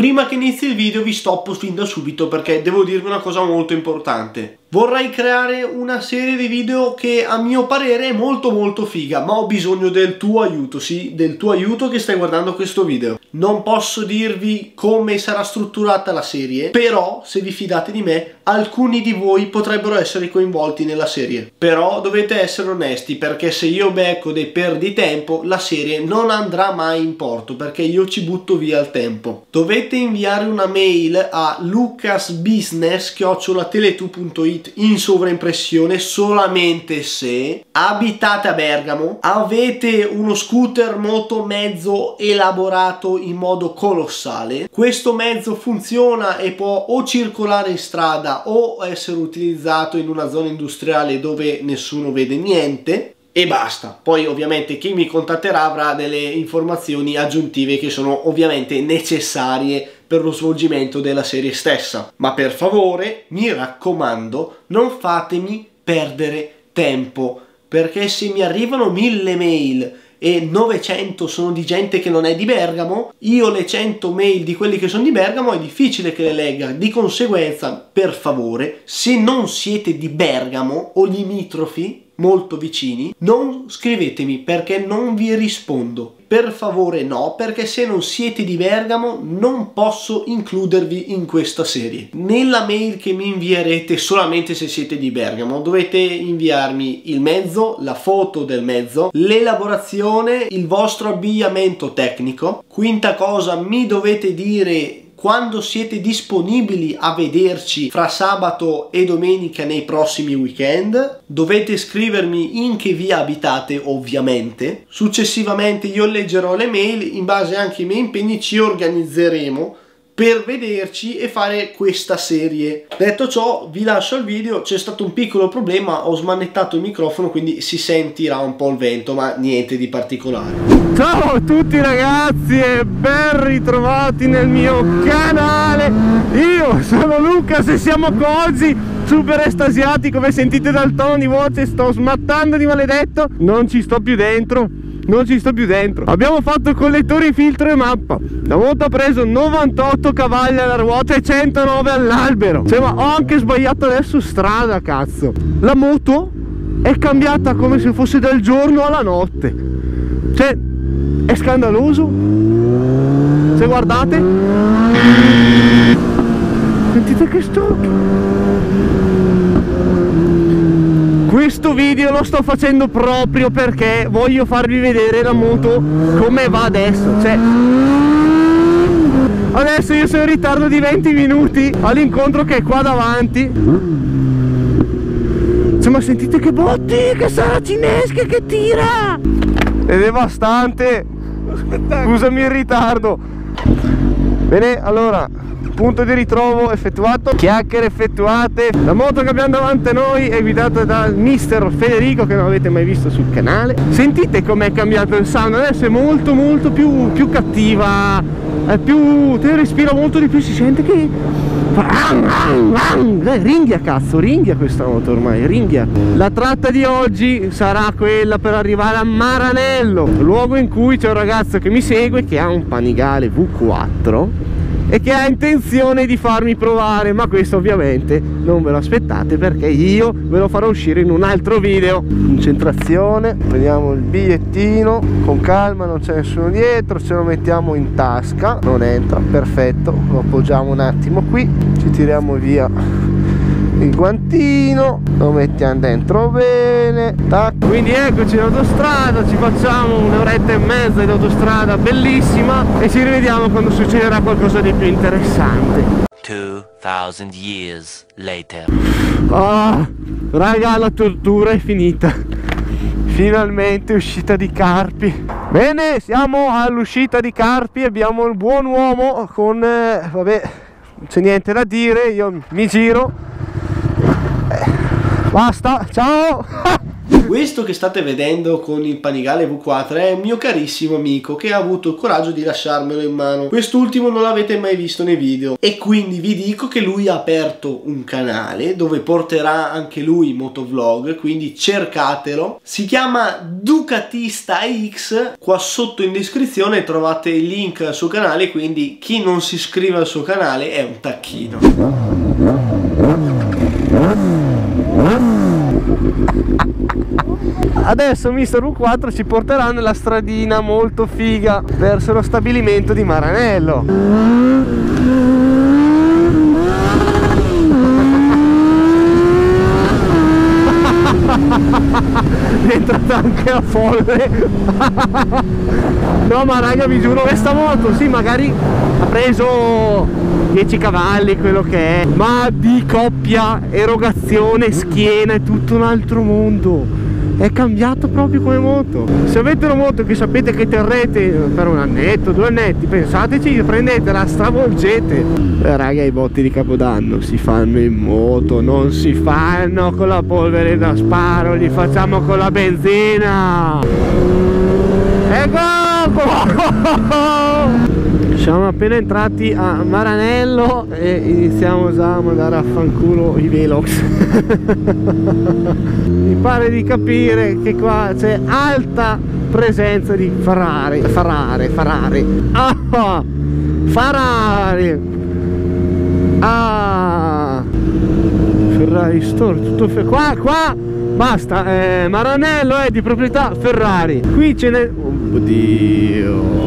Prima che inizi il video vi stoppo fin da subito perché devo dirvi una cosa molto importante. Vorrei creare una serie di video che a mio parere è molto figa, ma ho bisogno del tuo aiuto, sì, del tuo aiuto che stai guardando questo video. Non posso dirvi come sarà strutturata la serie, però se vi fidate di me, alcuni di voi potrebbero essere coinvolti nella serie. Però dovete essere onesti, perché se io becco dei perditempo, la serie non andrà mai in porto, perché io ci butto via il tempo. Dovete inviare una mail a lucasbusiness@teletu.it in sovraimpressione solamente se abitate a Bergamo, avete uno scooter moto mezzo elaborato in modo colossale, questo mezzo funziona e può o circolare in strada o essere utilizzato in una zona industriale dove nessuno vede niente, e basta. Poi ovviamente chi mi contatterà avrà delle informazioni aggiuntive che sono ovviamente necessarie per lo svolgimento della serie stessa. Ma per favore, mi raccomando, non fatemi perdere tempo, perché se mi arrivano 1000 mail e 900 sono di gente che non è di Bergamo, io le 100 mail di quelli che sono di Bergamo è difficile che le legga. Di conseguenza, per favore, se non siete di Bergamo o limitrofi molto vicini, non scrivetemi perché non vi rispondo. Per favore no, perché se non siete di Bergamo non posso includervi in questa serie. Nella mail che mi invierete, solamente se siete di Bergamo, dovete inviarmi il mezzo, la foto del mezzo, l'elaborazione, il vostro abbigliamento tecnico. Quinta cosa, mi dovete dire quando siete disponibili a vederci fra sabato e domenica nei prossimi weekend. Dovete scrivermi in che via abitate, ovviamente. Successivamente io leggerò le mail, in base anche ai miei impegni ci organizzeremo per vederci e fare questa serie. Detto ciò, vi lascio il video. C'è stato un piccolo problema, ho smanettato il microfono, quindi si sentirà un po' il vento, ma niente di particolare. Ciao a tutti ragazzi e ben ritrovati nel mio canale. Io sono Lucas e siamo Cozy, super estasiati, come sentite dal tono di voce sto smattando di maledetto. Non ci sto più dentro. Abbiamo fatto collettori, filtro e mappa. La moto ha preso 98 cavalli alla ruota e 109 all'albero. Cioè, ma ho anche sbagliato adesso strada, cazzo. La moto è cambiata come se fosse dal giorno alla notte. Cioè, è scandaloso. Se guardate, sentite che stocchi. Questo video lo sto facendo proprio perché voglio farvi vedere la moto come va adesso. Cioè, adesso io sono in ritardo di 20 minuti all'incontro che è qua davanti. Cioè, ma sentite che botti, che saracinesche che tira! È devastante. Scusami il ritardo. Bene, allora, punto di ritrovo effettuato, chiacchiere effettuate. La moto che abbiamo davanti a noi è guidata dal mister Federico, che non avete mai visto sul canale. Sentite com'è cambiato il sound, adesso è molto più cattiva, è più, te respira molto di più, si sente che ringhia, cazzo, ringhia questa moto ormai, ringhia. La tratta di oggi sarà quella per arrivare a Maranello, luogo in cui c'è un ragazzo che mi segue che ha un Panigale V4 e che ha intenzione di farmi provare, ma questo ovviamente non ve lo aspettate perché io ve lo farò uscire in un altro video. Concentrazione, prendiamo il bigliettino con calma, non c'è nessuno dietro, ce lo mettiamo in tasca, non entra, perfetto, lo appoggiamo un attimo qui, ci tiriamo via il guantino, lo mettiamo dentro bene, tac. Quindi eccoci in autostrada, ci facciamo un'oretta e mezza di autostrada bellissima e ci rivediamo quando succederà qualcosa di più interessante. 2000 years later. Ah, raga, la tortura è finita. Finalmente uscita di Carpi. Bene, siamo all'uscita di Carpi, abbiamo il buon uomo con vabbè, non c'è niente da dire, io mi giro. Basta, ciao. Questo che state vedendo con il Panigale V4 è un mio carissimo amico che ha avuto il coraggio di lasciarmelo in mano. Quest'ultimo non l'avete mai visto nei video e quindi vi dico che lui ha aperto un canale dove porterà anche lui motovlog, quindi cercatelo. Si chiama Ducatista X, qua sotto in descrizione trovate il link al suo canale, quindi chi non si iscrive al suo canale è un tacchino. Adesso Mr. V4 ci porterà nella stradina molto figa verso lo stabilimento di Maranello. È entrata anche la folle. No ma raga, vi giuro, questa moto sì, magari ha preso 10 cavalli, quello che è, ma di coppia, erogazione, schiena, è tutto un altro mondo. È cambiato proprio come moto. Se avete una moto che sapete che terrete per un annetto, 2 annetti, pensateci, prendetela, stravolgete. Raga, i botti di Capodanno si fanno in moto, non si fanno con la polvere da sparo, li facciamo con la benzina. Ecco! Siamo appena entrati a Maranello e iniziamo già a mandare a fanculo i Velox. Mi pare di capire che qua c'è alta presenza di Ferrari. Ferrari Store, tutto qua basta, Maranello è di proprietà Ferrari. Qui ce n'è, oddio,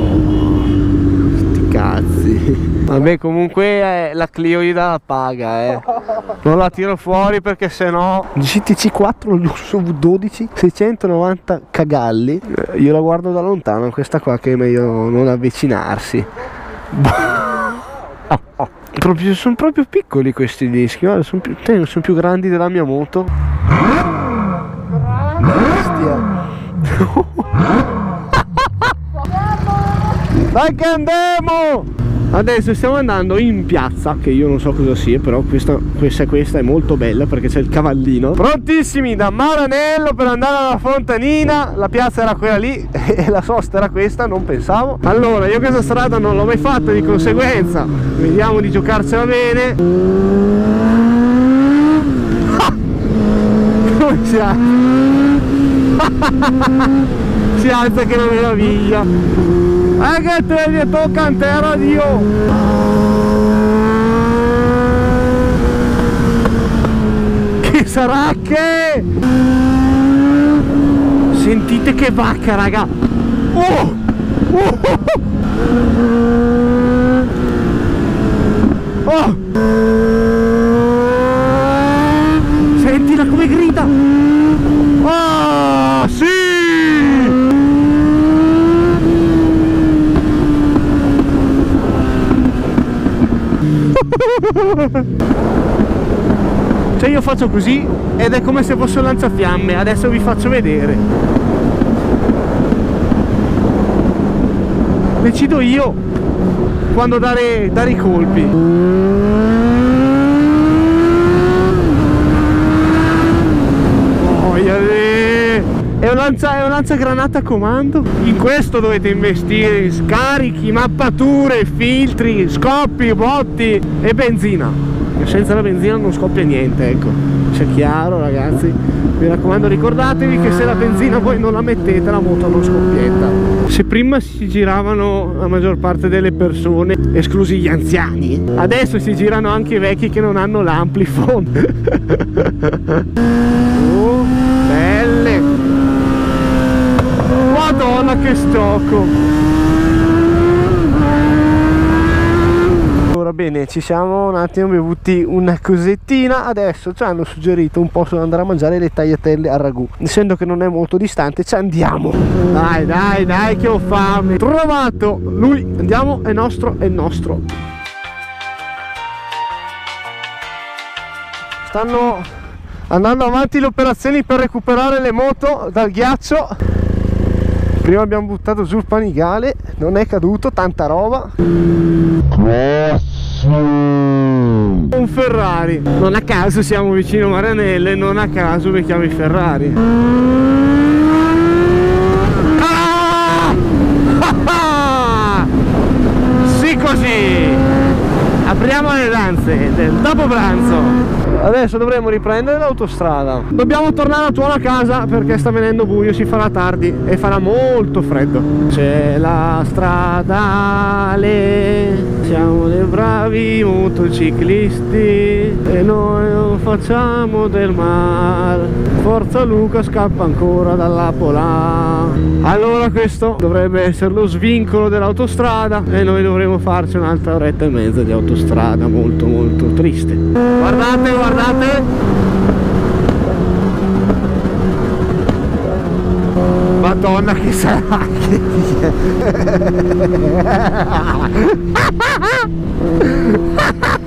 cazzi. Vabbè, comunque la Clio gli dà la paga, non la tiro fuori perché sennò. GTC 4 lusso V12 690 cagalli. Io la guardo da lontano, questa qua che è meglio non avvicinarsi. Sono proprio piccoli questi dischi, guarda, sono più grandi della mia moto. Bestia. Dai che andiamo! Adesso stiamo andando in piazza, che io non so cosa sia, però questa è molto bella perché c'è il cavallino. Prontissimi da Maranello per andare alla Fontanina. La piazza era quella lì e la sosta era questa, non pensavo. Allora, io questa strada non l'ho mai fatta, di conseguenza vediamo di giocarcela bene. Come si alza? Si alza che una meraviglia. Che te ne tocca in terra, Dio! Che sarà che? Sentite che vacca, raga! Sentila come grida! Sì! Cioè io faccio così ed è come se fosse un lanciafiamme. Adesso vi faccio vedere. Decido io quando dare i colpi. È un lanciagranata a comando. In questo dovete investire in scarichi, mappature, filtri, scoppi, botti e benzina. Senza la benzina non scoppia niente, ecco, c'è chiaro ragazzi. Mi raccomando, ricordatevi che se la benzina voi non la mettete la moto non scoppietta. Se prima si giravano la maggior parte delle persone, esclusi gli anziani, adesso si girano anche i vecchi che non hanno l'amplifon. Oh, belle! Madonna che stocco! Ora bene, ci siamo un attimo bevuti una cosettina. Adesso ci hanno suggerito un po' andare a mangiare le tagliatelle al ragù. Essendo che non è molto distante ci andiamo. Dai che ho fame. Trovato! Lui, andiamo, è nostro. Stanno andando avanti le operazioni per recuperare le moto dal ghiaccio. Prima abbiamo buttato giù il Panigale, non è caduto, tanta roba. Un Ferrari. Ferrari. Non a caso siamo vicino a Maranello e non a caso becchiamo i Ferrari. Sì, così apriamo le danze del dopo pranzo. Adesso dovremo riprendere l'autostrada. Dobbiamo tornare a tuono a casa perché sta venendo buio, si farà tardi e farà molto freddo. C'è la stradale, siamo dei bravi motociclisti e noi non facciamo del male. Forza Luca, scappa ancora dalla Pola. Allora questo dovrebbe essere lo svincolo dell'autostrada e noi dovremo farci un'altra oretta e mezza di autostrada molto molto triste. Guardate, guardate. Madonna che sarà che